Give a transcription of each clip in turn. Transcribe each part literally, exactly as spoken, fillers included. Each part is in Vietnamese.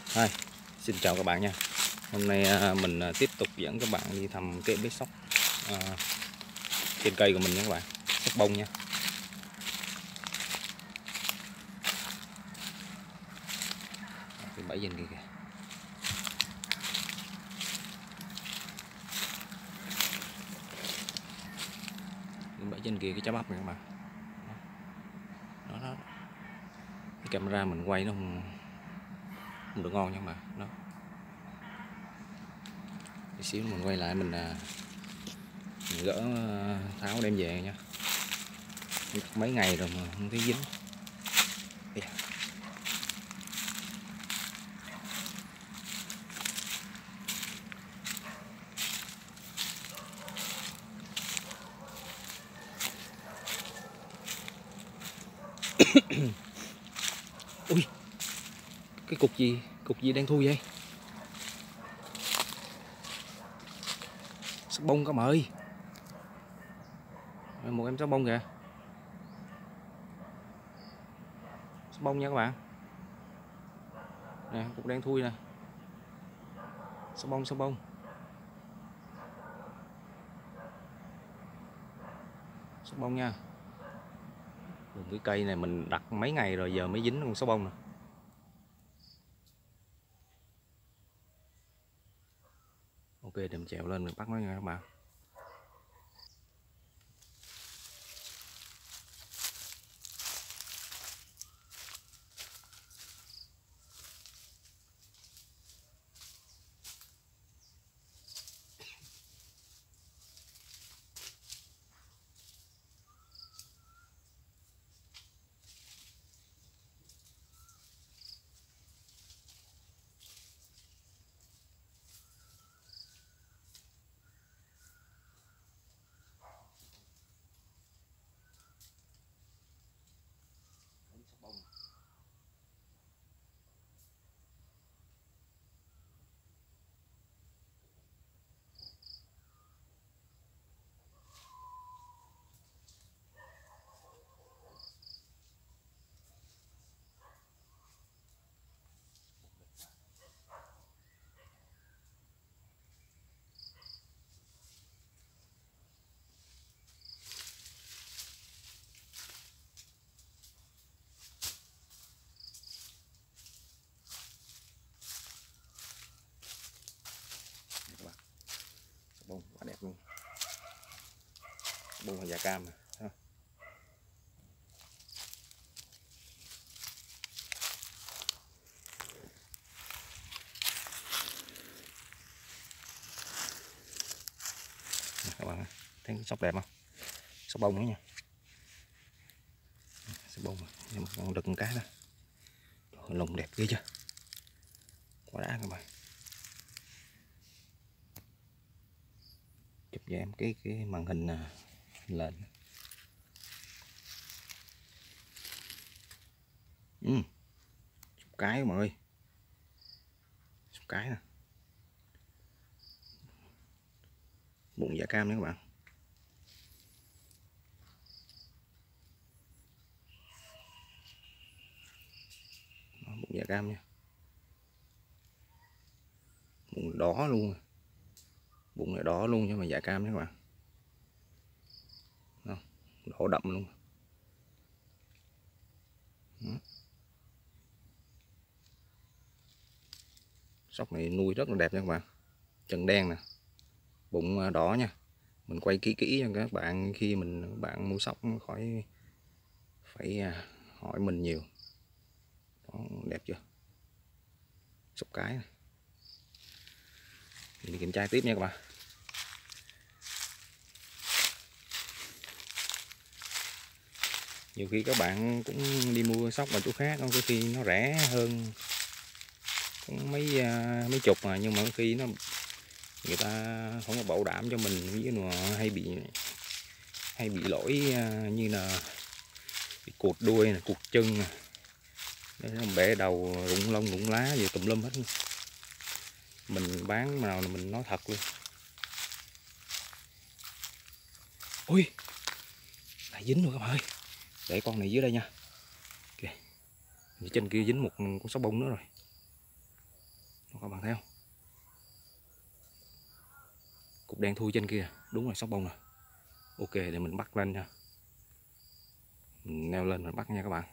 Hi, xin chào các bạn nha. Hôm nay mình tiếp tục dẫn các bạn đi thăm cái bếp sóc à, trên cây của mình nha các bạn, sóc bông nha. Cái bẫy trên kia kìa. Cái bẫy trên kia cái trái bắp này các bạn. Đó, đó, đó. Cái camera mình quay nó không, không được ngon nha các bạn. Đó. Tí xíu mình quay lại mình, mình gỡ tháo đem về nha. Mấy ngày rồi mà không thấy dính. Yeah. Ui, cái cục gì, cục gì đang thui vậy? Sóc bông các bạn ơi. Một em sóc bông kìa. Sóc bông nha các bạn. Nè, cục đen thui nè. Sóc bông, sóc bông. Sóc bông nha. Cái cây này mình đặt mấy ngày rồi giờ mới dính con sóc bông nè. Ok, để mình trèo lên mình bắt nó nha các bạn. Bông quá đẹp luôn, bông là già cam nè. Các bạn thấy sóc đẹp không? Sóc bông nữa nha, sóc bông nhưng mà còn đực một cái đó, lồng đẹp ghê chưa, quá đã các bạn. Chụp cho em cái cái màn hình lên. Ừ. Chụp cái mọi người, chụp cái nè, bụng dạ cam nữa các bạn. Đó, bụng dạ cam nha, bụng đỏ luôn, bụng này đỏ luôn chứ mà dạ cam nha các bạn. Đó, đỏ đậm luôn. Đó. Sóc này nuôi rất là đẹp nha các bạn, chân đen nè, bụng đỏ nha. Mình quay kỹ kỹ cho các bạn khi mình các bạn mua sóc khỏi phải hỏi mình nhiều. Đó, đẹp chưa, sóc cái này. Mình đi kiểm tra tiếp nha các bạn. Nhiều khi các bạn cũng đi mua sóc ở chỗ khác, có khi nó rẻ hơn cũng mấy mấy chục mà, nhưng mà khi nó người ta không có bảo đảm cho mình, ví dụ là hay bị hay bị lỗi như là bị cụt đuôi này, cụt chân này, nó bể đầu, rụng lông rụng lá gì tùm lum hết. Mình bán nào là mình nói thật luôn. Ui, lại dính rồi các bạn ơi, để con này dưới đây nha. Okay. Trên kia dính một con sóc bông nữa rồi. các bạn thấy không, cục đen thui trên kia đúng là sóc bông rồi. Ok, để mình bắt lên nha, mình leo lên mình bắt nha các bạn.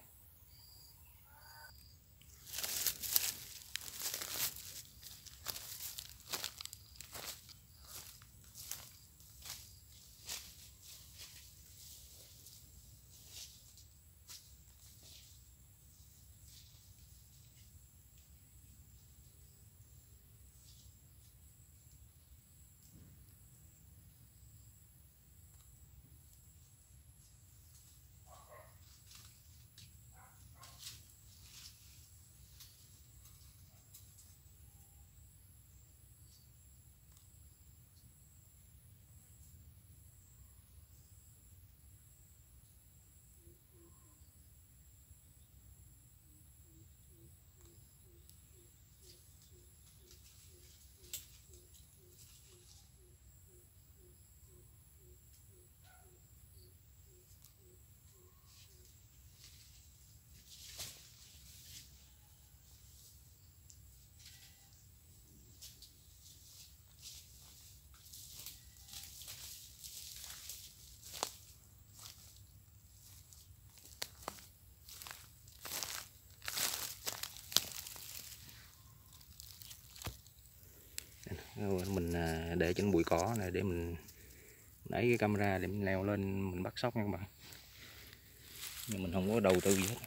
Mình để trên bụi cỏ này để mình lấy cái camera để mình leo lên mình bắt sóc nha các bạn. Nhưng mình không có đầu tư gì hết.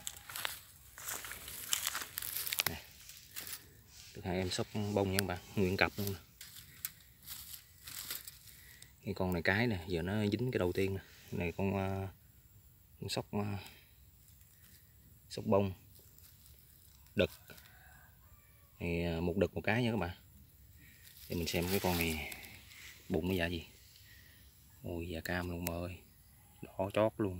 Này, được hai em sóc bông nha các bạn, nguyên cặp luôn nè. Cái con này cái nè, giờ nó dính cái đầu tiên nè. Cái này con, con sóc sóc bông đực này, một đực một cái nha các bạn. Để mình xem cái con này bụng nó dạ gì. Ôi da cam luôn ơi, đỏ chót luôn,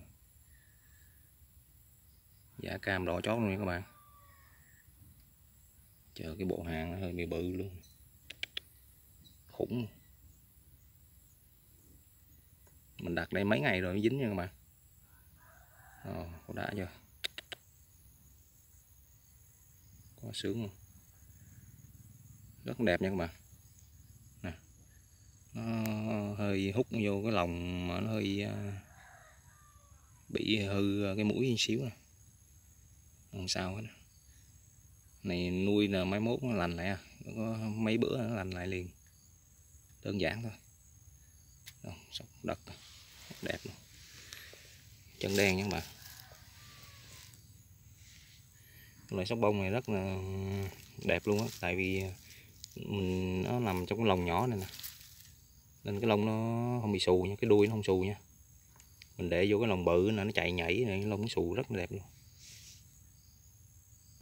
dạ cam đỏ chót luôn nha các bạn. Chờ cái bộ hàng nó hơi bị bự luôn, khủng. Mình đặt đây mấy ngày rồi mới dính nha các bạn. Ờ, có đã chưa, có sướng luôn, rất đẹp nha các bạn. Nè, nó hơi hút vô cái lòng mà nó hơi bị hư cái mũi xíu nè, không sao hết. Này nuôi là mai mốt nó lành lại à, có mấy bữa nó lành lại liền, đơn giản thôi. Sóc đất đẹp luôn, chân đen nha các bạn. Loại sóc bông này rất là đẹp luôn á, tại vì mình nó nằm trong cái lồng nhỏ này nè, nên cái lông nó không bị xù nha, cái đuôi nó không xù nha. Mình để vô cái lồng bự là nó chạy nhảy này, cái lông nó xù rất là đẹp luôn.